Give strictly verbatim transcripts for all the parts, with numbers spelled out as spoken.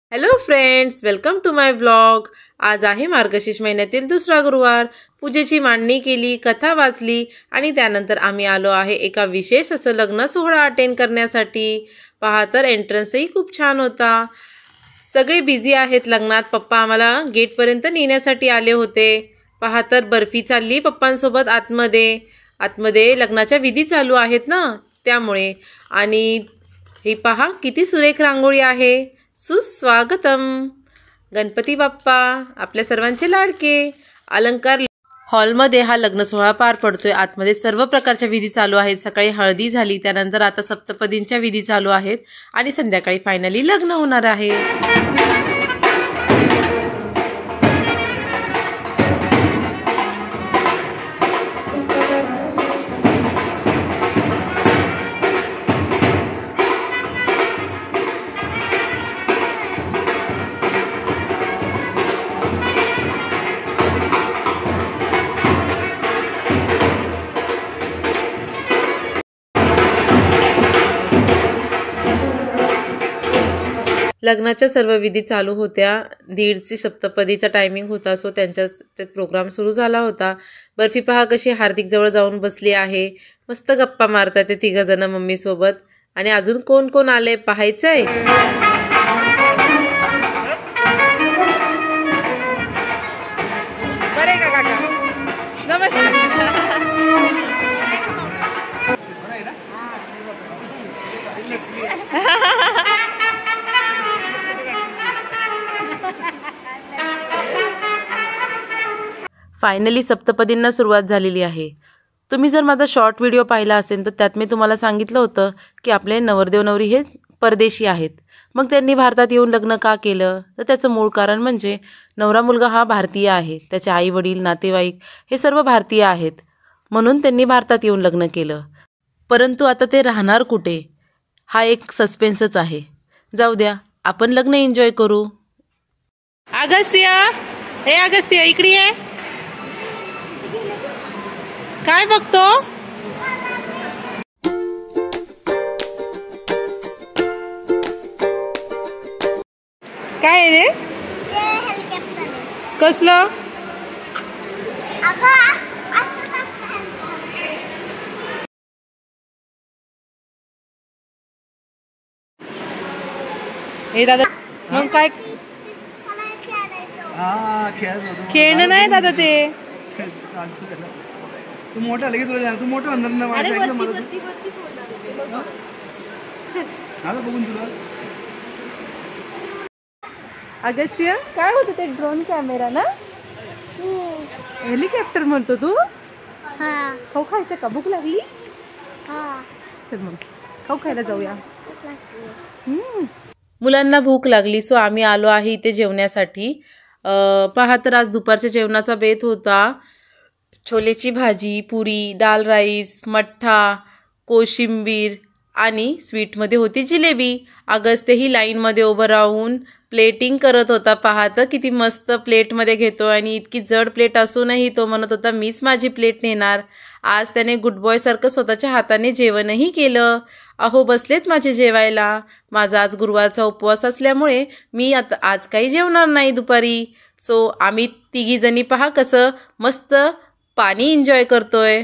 Hello friends, welcome to my vlog. आज आहे मार्गशीर्ष महिन्यातील दुसरा गुरुवार। पूजेची मांडणी केली, कथा वाचली आणि त्यानंतर आम्ही आलो आहे एका विशेष असं लग्न सोहळा अटेंड करण्यासाठी। पहा तर एंट्रन्सही खूप छान होता। सगळे बिझी आहेत लग्नात। पप्पा आम्हाला गेटपर्यंत नेण्यासाठी आले होते। पहा तर बर्फी चालली पप्पांसोबत आतमध्ये। आतमध्ये लग्नाच्या विधी चालू आहेत ना, त्यामुळे। आणि ही पहा किती सुरेख रांगोळी आहे। सुस्वागतम गणपती बाप्पा, आपल्या सर्वांचे लाडके। अलंकार हॉलमध्ये हा लग्न सोहळा पार पडतोय। आतमध्ये सर्व प्रकारच्या विधी चालू आहेत। सकाळी हळदी झाली, त्यानंतर आता सप्तपदींच्या विधी चालू आहेत आणि संध्याकाळी फायनली लग्न होणार आहे। लग्नाच्या सर्व विधी चालू होत्या। दीडची सप्तपदीचा टायमिंग होता, सो त्यांच्याच ते प्रोग्राम सुरू झाला होता। बर्फी पहा कशी हार्दिक जवळ जाऊन बसली आहे। मस्त गप्पा मारतात ते तिघ जण मम्मी सोबत। आणि अजून कोण कोण आले पाहायचंय। बरे का काका? नमस्कार। फायनली सप्तपदींना सुरुवात झालेली आहे। तुम्ही जर माझा शॉर्ट व्हिडिओ पाहिला असेल तर त्यात मी तुम्हाला सांगितलं होतं की आपले नवरदेव नवरी हे परदेशी आहेत। मग त्यांनी भारतात येऊन लग्न का केलं, तर त्याचं मूळ कारण म्हणजे नवरा मुलगा हा भारतीय आहे। त्याचे आई वडील, नातेवाईक हे सर्व भारतीय आहेत, म्हणून त्यांनी भारतात येऊन लग्न केलं। परंतु आता ते राहणार कुठे हा एक सस्पेन्सच आहे। जाऊ द्या, आपण लग्न एन्जॉय करू। अगस्त्य, हे अगस्त्य इकडे ये। काय बघतो? काय आहे रे? कसलं? हे दादा मग काय? खेळणं नाही दादा ते। तू मोठा लगे तुला तू मोठं अंदर ना माझं ऐकलं मला आलं बघून तुला। अगस्त्य काय होतं ते ड्रोन कॅमेरा ना? हेलिकॉप्टर म्हणतो तू? हा। खाऊ खायचं का? भूक लागली? हा। चल मग खाऊ खायला जाऊया। मुलांना भूक लागली, सो आम्ही आलो आहे इथे जेवण्यासाठी। पहा तर आज दुपारच्या जेवणाचा बेत होता छोलेची भाजी, पुरी, दाल राईस, मठ्ठा, कोशिंबीर आणि स्वीटमध्ये होती जिलेबी। अगस्त्यही लाईनमध्ये उभं राहून प्लेटिंग करत होता। पाहत किती मस्त प्लेटमध्ये घेतो आणि इतकी जड प्लेट असूनही तो म्हणत होता मीच माझी प्लेट नेणार। आज त्याने गुड बॉय सारखं स्वतःच्या हाताने जेवणही केलं। अहो बसलेत माझे जेवायला। माझा आज गुरुवारचा उपवास असल्यामुळे मी आता आज काही जेवणार नाही दुपारी। सो आम्ही तिघी जणी पहा कसं मस्त पाणी एन्जॉय करतोय।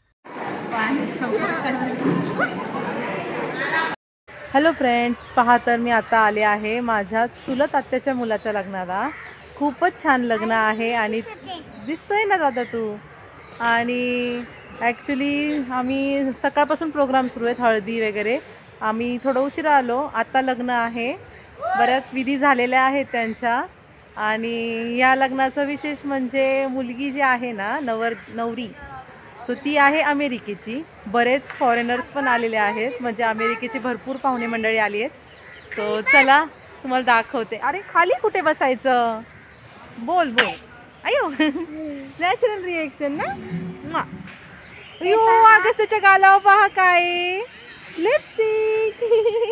हॅलो फ्रेंड्स, पहा तर मी आता आले आहे माझ्या चुलत आत्याच्या मुलाच्या लग्नाला। खूपच छान लग्न आहे आणि दिसतोय ना दादा तू। आणि ॲक्च्युली आम्ही सकाळपासून प्रोग्राम सुरू आहेत, हळदी वगैरे। आम्ही थोडं उशिरा आलो, आता लग्न आहे। बऱ्याच विधी झालेल्या आहेत त्यांच्या। आणि या लग्नाचं विशेष म्हणजे मुलगी जी आहे ना, नवर नवरी सो ती आहे अमेरिकेची। बरेच फॉरेनर्स पण आलेले आहेत, म्हणजे अमेरिकेची भरपूर पाहुणे मंडळी आली आहेत। सो चला तुम्हाला दाखवते। अरे खाली कुठे बसायचं? बोल बोल। अयो नॅचरल रिएक्शन ना। अयो अगस्त्यच्या गालावर पहा काय लिपस्टिक।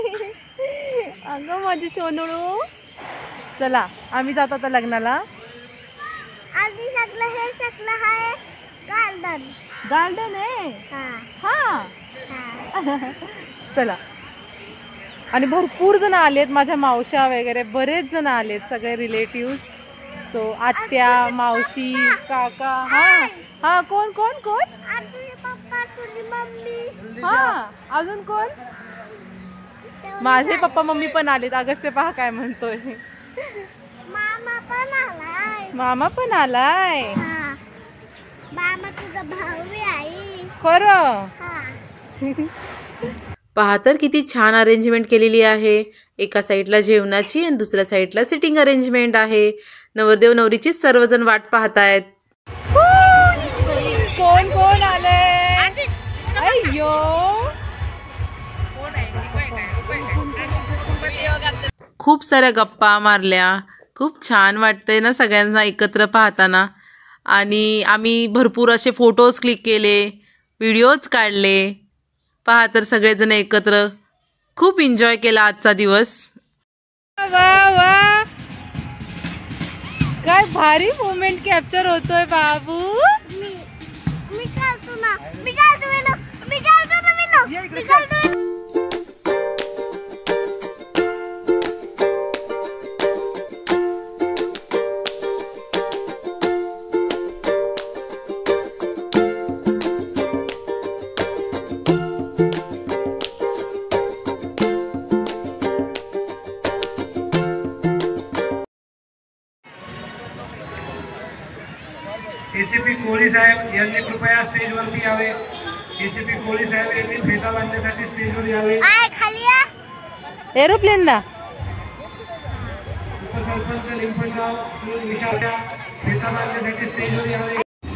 अगं माझी सोनळू। चला आम्ही जातो आता लग्नाला। आधी सगळं हे सगळं आहे गार्डन। गार्डन आहे? हा हा। हा। चला आणि भरपूर जण आलेत, माझ्या मावश्या वगैरे बरेच जण आलेत, सगळे रिलेटिव्ह. सो आत्या, मावशी, काका. हा हा कोण कोण कोण तुझे पप्पा तुझी मम्मी. हा अजून कोण? माझे पप्पा मम्मी पण आलेत. अगस्त्य पहा काय म्हणतोय. मामा पण आलाय. मामा पण आलाय. हा. मामा तुझा भाऊ आहे. खरं. हा. पहा तर किती छान अरेंजमेंट केलेली आहे. एका साईडला जेवणाची आणि दुसऱ्या साईडला सिटिंग अरेंजमेंट आहे. नवरदेव नवरीची सर्वजण वाट पाहतायत. कोण कोण आले? अय्यो खूप साऱ्या गप्पा मारल्या. खूप छान वाटतंय ना सगळ्यांना एकत्र पाहताना. आणि आम्ही भरपूर असे फोटोज क्लिक केले, व्हिडिओज काढले. पहा तर सगळेजण एकत्र खूप एन्जॉय केला आजचा दिवस. वा वा काय भारी मोमेंट कॅप्चर होतोय बाबू. मी मी काढतो ना. मी काढतो वेलो. मी काढतो ना वेलो. मी काढतो. एसीपी कोळी साहेब यांनी कृपया स्टेजवरती यावे. एसीपी कोळी साहेब यांनी फेटा बांधण्यासाठी स्टेजवर यावे. आय खाली या. एरोप्लेनला उपसरपंच लिंपणगाव विचारल्या फेटा बांधण्यासाठी स्टेजवर यावे.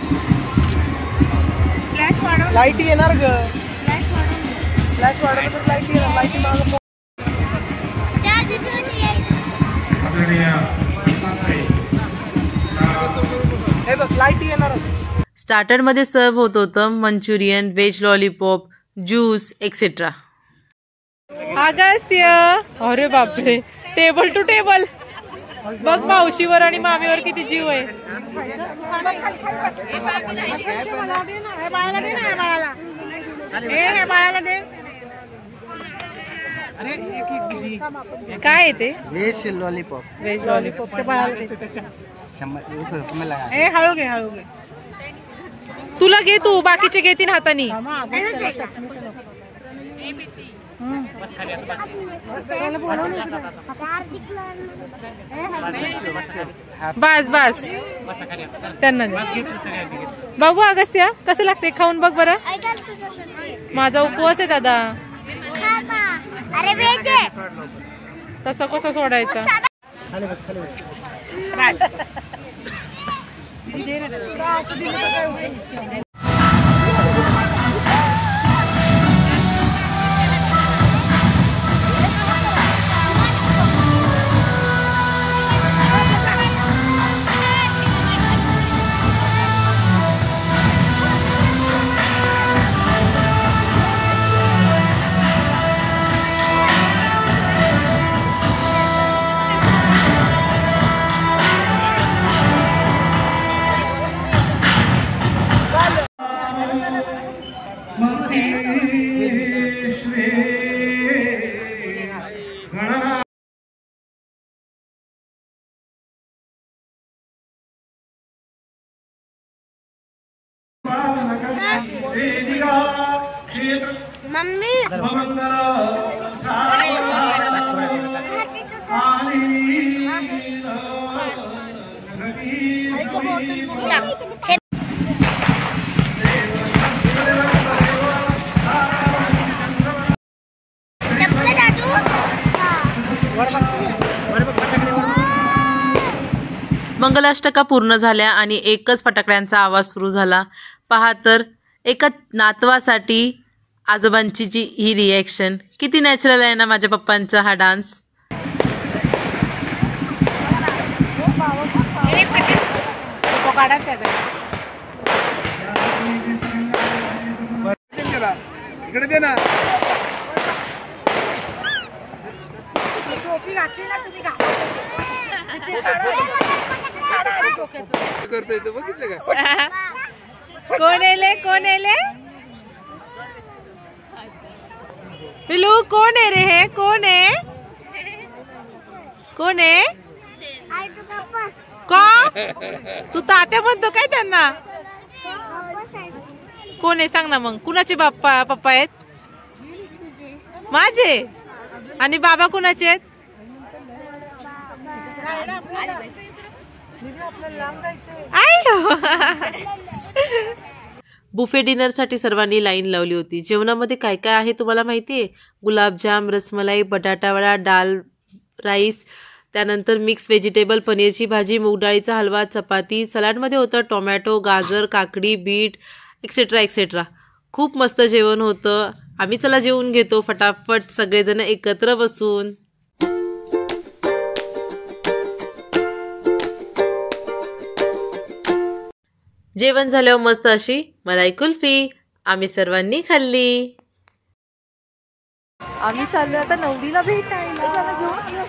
लाईट येणार ग. फ्लॅश वाढवलं तर लाईट येणार. लाईट मागं त्या तिथून ये. हे बघ लाईट येणार. स्टार्टरमध्ये सर्व होत होतं Manchurian, veg lollipop, juice etcetera. Agastya अरे बापरे टेबल टू टेबल. बघ मावशीवर आणि मामीवर किती जीव आहे. काय आहे ते? Veg lollipop. Veg lollipop. ए हळू घे हळू घे. तुला घे तू, बाकीचे घेतीन हातानी. बस बस त्यांना बघू. अगस्त्या कसं लागते खाऊन बघ बरं. माझा उपवास आहे दादा. अरे बेजे तसं कसं सोडायचं. मम्मी मंगलाष्टका पूर्ण झाल्या आणि एकच फटाकड्यांचा आवाज सुरू झाला. पहा तर एका नातवासाठी आजोबांची जी ही रिॲक्शन किती नॅचरल आहे ना माझ्या पप्पांचा हा डान्स. इकडे दे ना. करतोय तो बघितलं का. कोण एले कोण एले पिलू कोण आहे रे हे? कोण आहे? कोण आहे? आई तू कापस का तू तात्या म्हणतो काय त्यांना? कापस आहे कोण आहे सांग ना मग. कुणाचे बाप्पा पप्पा आहेत? माझे. आणि बाबा कुणाचे आहेत? बुफे डिनरसाठी सर्वांनी लाईन लावली होती. जेवणामध्ये काय काय आहे तुम्हाला माहिती आहे? गुलाबजाम, रसमलाई, बटाटावडा, डाल राईस, त्यानंतर मिक्स व्हेजिटेबल, पनीरची भाजी, मूग डाळीचा हलवा, चपाती. सलाडमध्ये होतं टोमॅटो, गाजर, काकडी, बीट एक्सेट्रा एक्सेट्रा. खूप मस्त जेवण होतं. आम्ही चला जेवून घेतो फटाफट सगळेजण एकत्र बसून. जेवण झाल्यावर मस्त अशी मलाई कुल्फी आम्ही सर्वांनी खाल्ली. आम्ही चाललो आता नवरीला भेटायला.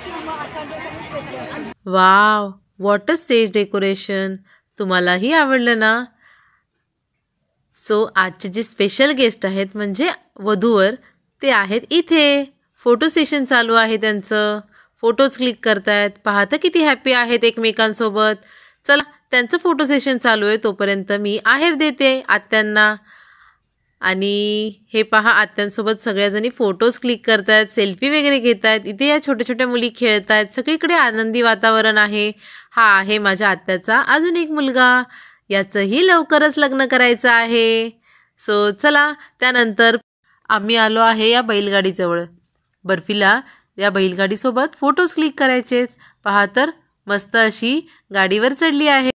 Wow, what a stage decoration. तुम्हालाही आवडलं ना? सो आजचे जे स्पेशल गेस्ट आहेत म्हणजे वधूवर ते आहेत इथे. फोटो सेशन चालू आहे त्यांचं. फोटोज क्लिक करतायत. पाहता किती हॅपी आहेत एकमेकांसोबत. चला त्यांचं फोटो सेशन चालू आहे तोपर्यंत मी आहेर देते आत्यांना. आणि हे पहा आत्यांसोबत सगळ्याजणी फोटोज क्लिक करतायत, सेल्फी वगैरे घेत आहेत. इथे या छोट्या छोट्या मुली खेळत आहेत. सगळीकडे आनंदी वातावरण आहे. हा आहे माझ्या आत्याचा अजून एक मुलगा. याचंही लवकरच लग्न करायचं आहे. सो चला त्यानंतर आम्ही आलो आहे या बैलगाडीजवळ. बर्फीला या बैलगाडीसोबत फोटोज क्लिक करायचे. पहा तर मस्त अशी गाडीवर चढली आहे.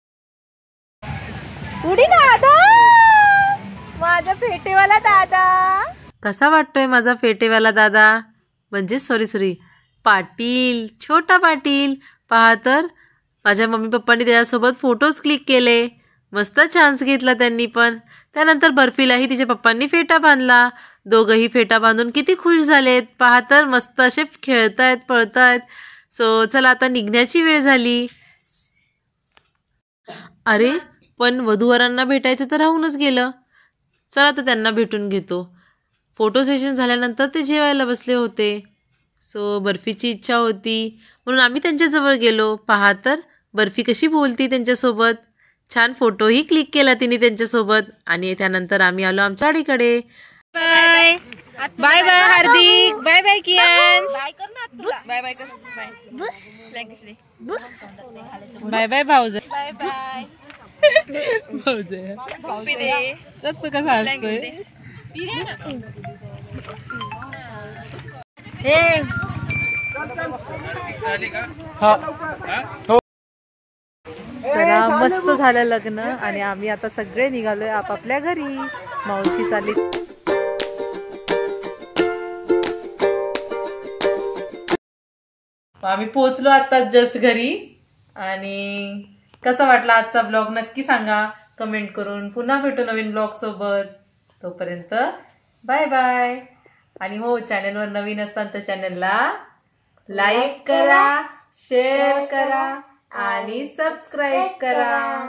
उडी दादा, माझा फेटेवाला दादा. कसा वाटतोय माझा फेटेवाला दादा? म्हणजे सॉरी सॉरी पाटील, छोटा पाटील. पहा तर माझ्या मम्मी पप्पांनी त्याच्यासोबत फोटोज क्लिक केले. मस्त चान्स घेतला त्यांनी पण. त्यानंतर बर्फीलाही तिच्या पप्पांनी फेटा बांधला. दोघंही फेटा बांधून किती खुश झालेत. पहा तर मस्त असे खेळतायत, पळतायत. सो चला आता निघण्याची वेळ झाली. अरे पण वधूवरांना भेटायचं तर राहूनच गेलं. चला तर त्यांना भेटून घेतो. फोटो सेशन झाल्यानंतर ते जेवायला बसले होते. सो बर्फीची इच्छा होती म्हणून आम्ही त्यांच्याजवळ गेलो. पहा तर बर्फी कशी बोलती त्यांच्यासोबत. छान फोटोही क्लिक केला तिने त्यांच्यासोबत. आणि त्यानंतर आम्ही आलो आमच्या गाडीकडे. Bye bye bye Hardik. Bye bye Kiyan. Bye bye कर बाय बाय बाय भाऊज. बाय बाय भाऊज तू कसा असतोय. हे चला मस्त झालं लग्न आणि आम्ही आता सगळे निघालोय आपापल्या घरी. मावशी चालली. आम्ही पोहोचलो आता जस्ट घरी. आणि कसा वाटला आजचा ब्लॉग नक्की सांगा कमेंट करून. पुन्हा भेटू नवीन ब्लॉग सोबत. तोपर्यंत बाय बाय. आणि हो चॅनलवर नवीन असताल तर चॅनलला लाईक करा, शेअर करा आणि सबस्क्राईब करा.